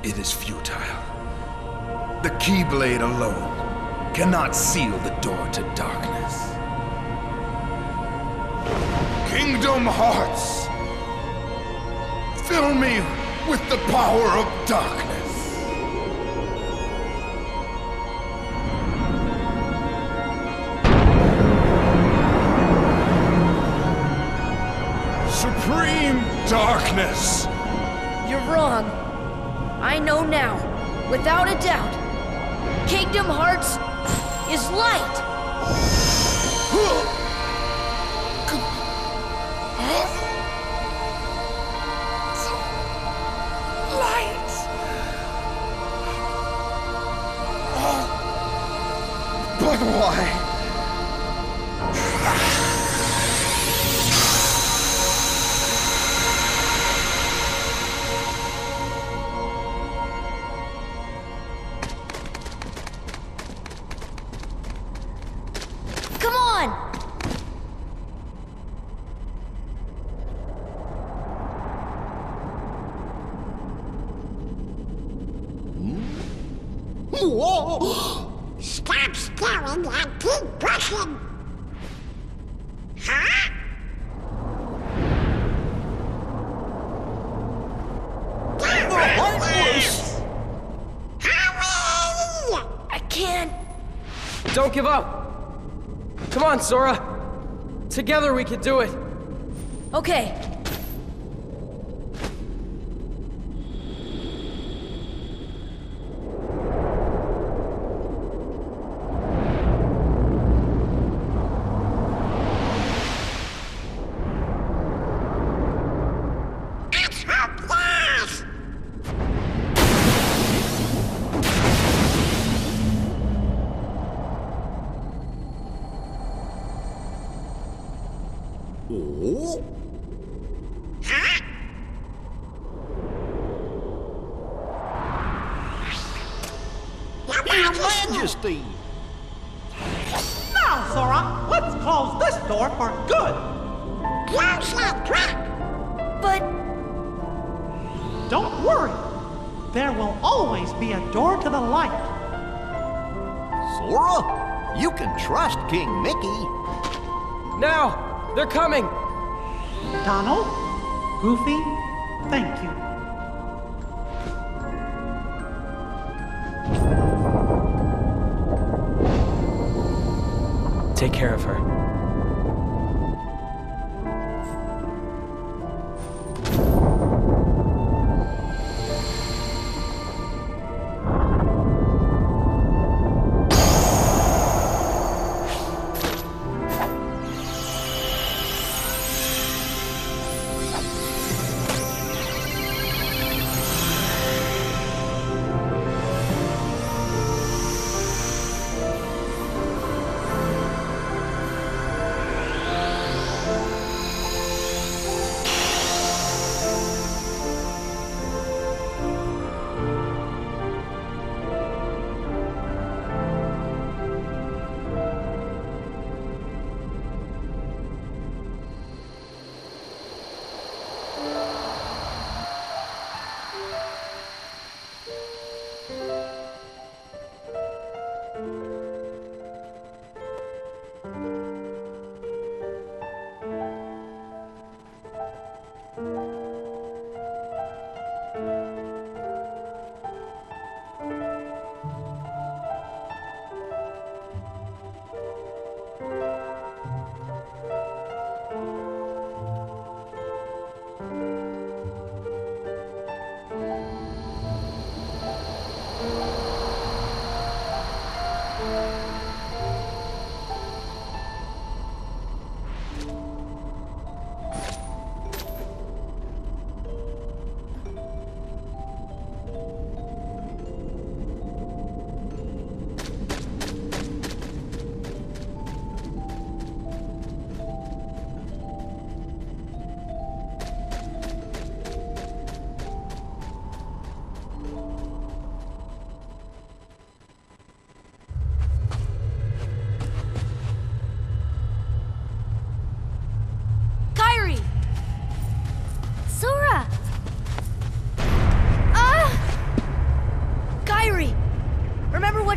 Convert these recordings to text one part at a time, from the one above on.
It is futile. The Keyblade alone cannot seal the door to darkness. Kingdom Hearts! Fill me with the power of darkness. Supreme darkness! You're wrong. I know now, without a doubt. Kingdom Hearts is light! Light! But why? Come on! Whoa! Stop staring and keep pushing! Huh? Hurry! I can't. Don't give up! Come on, Sora! Together we can do it! Okay. It's hopeless! Oh? Huh? Your Majesty! Now, Sora, let's close this door for good. Close it quick! But Don't worry. There will always be a door to the light. Sora, you can trust King Mickey. Now! They're coming! Donald, Goofy, thank you. Take care of her.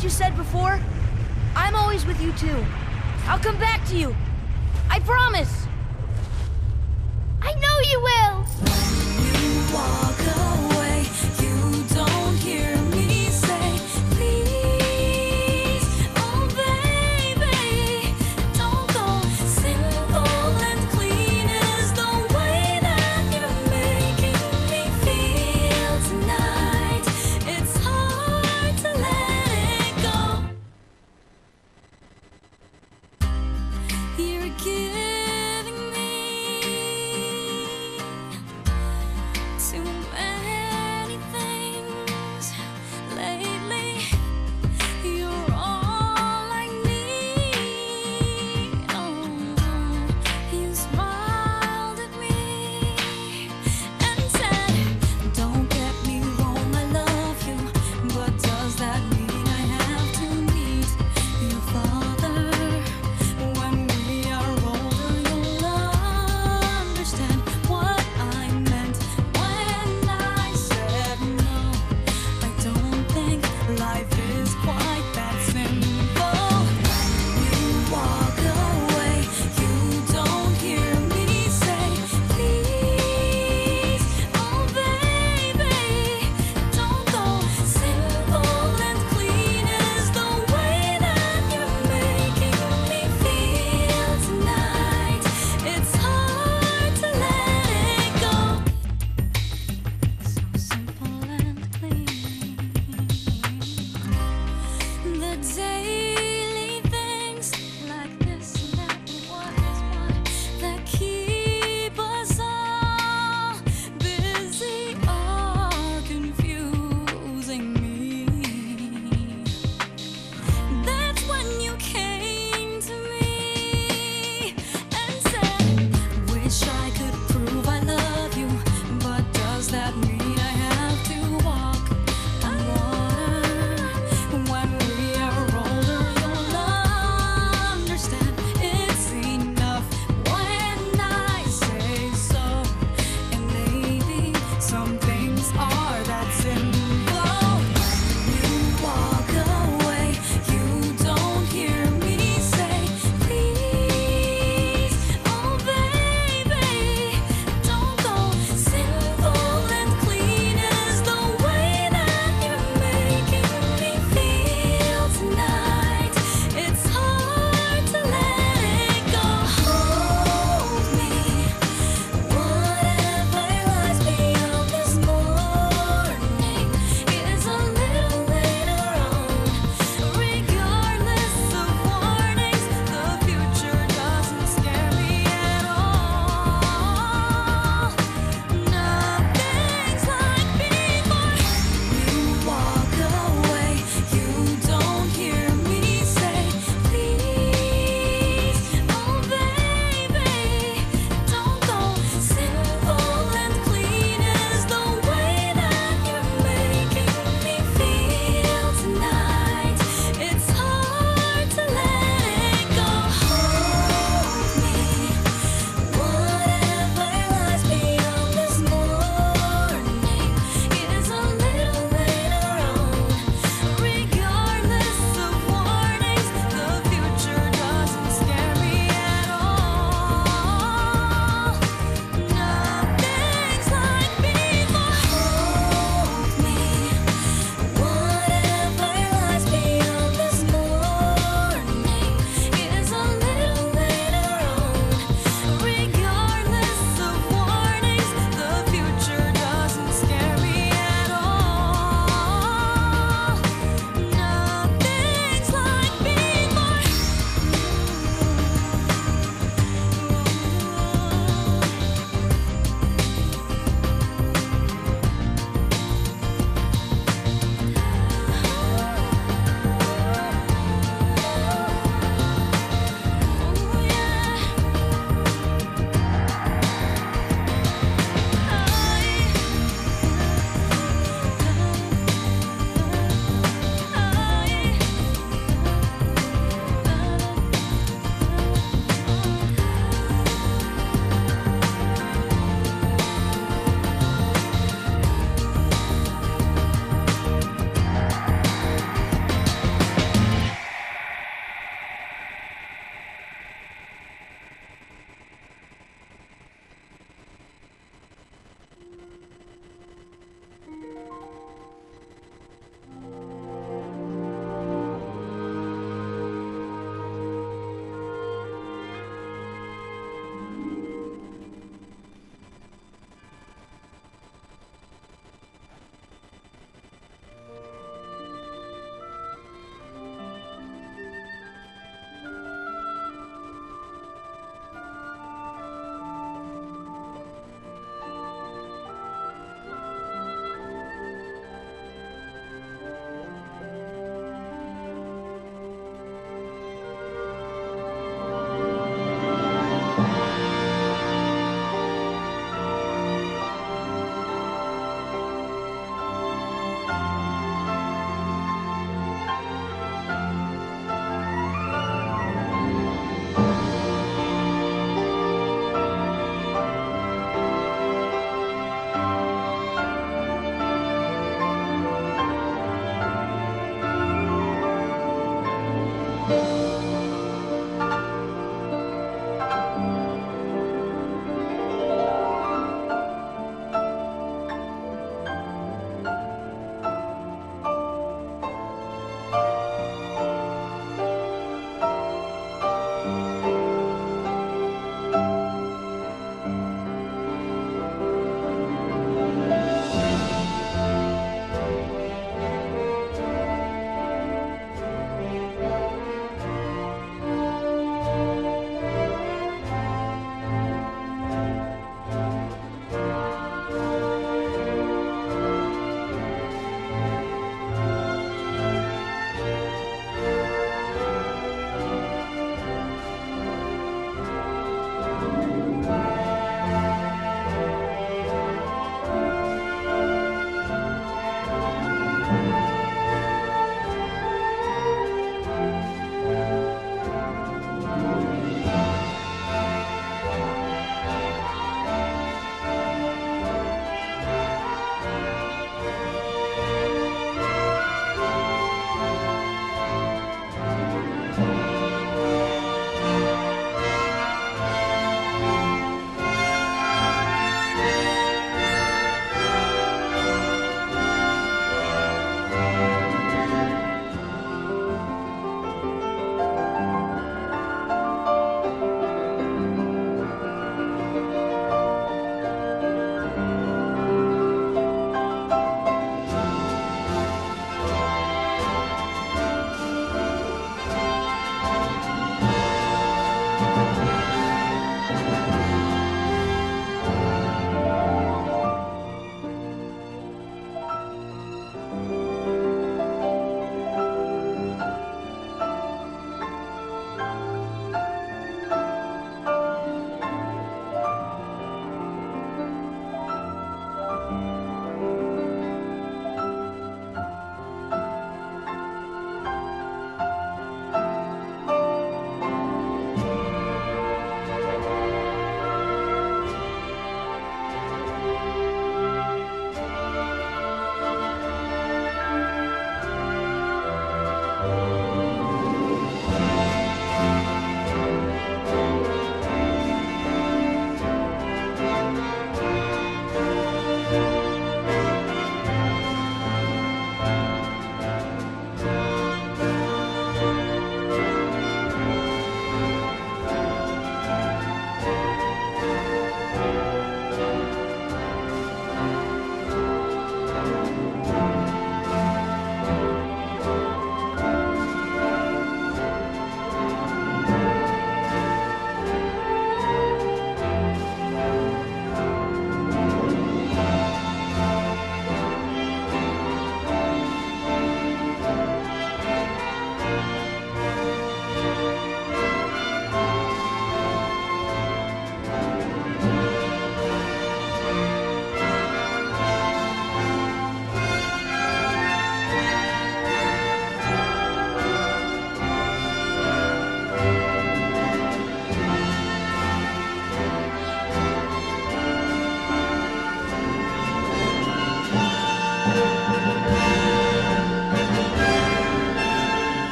what you said before? I'm always with you too. I'll come back to you. I promise. I know you will. You walk away, you don't hear me say, please, oh baby, don't go. Simple and clean is the way that you're making me feel tonight. It's hard to let it go. You're giving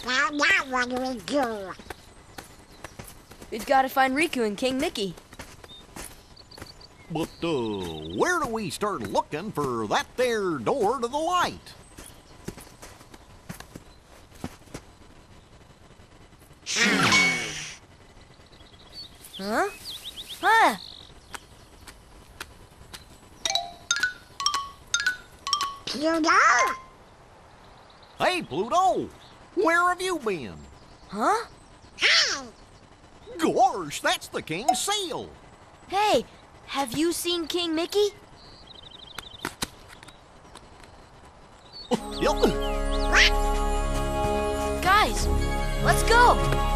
Well, now what do we do? We've got to find Riku and King Mickey. But, where do we start looking for that there door to the light? Huh? Huh? Pluto? Hey, Pluto! Where have you been? Huh? Hey! Gosh, that's the king's seal! Hey, have you seen King Mickey? Yup. Guys, let's go!